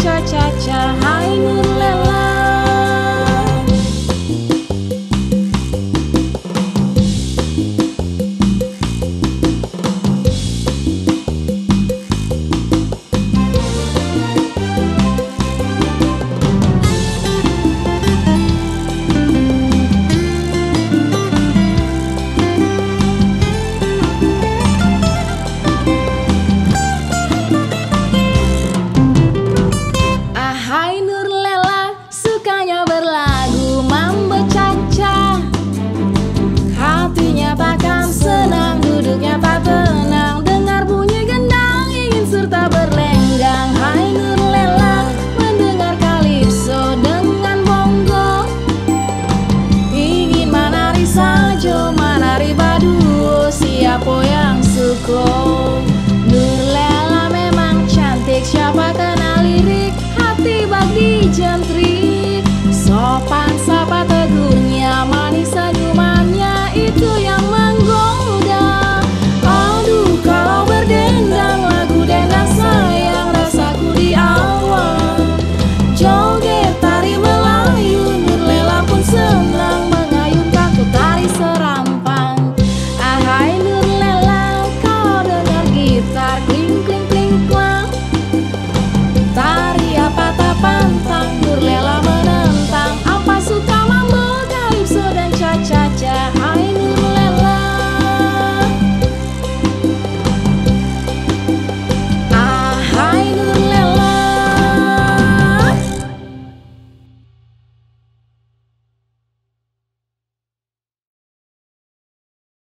cha-cha-cha, hai Nurlela. Hai Nurlela, sukanya berlagu mambo cha-cha. Hatinya takkan senang, duduknya tak tenang, dengar bunyi gendang ingin serta berlenggang. Hai Nurlela, mendengar kalipso dengan bongo, ingin manari sajo, manari baduo, siapa yang suko. Nurlela memang cantik, siapa kenal lirik, hati bagi jam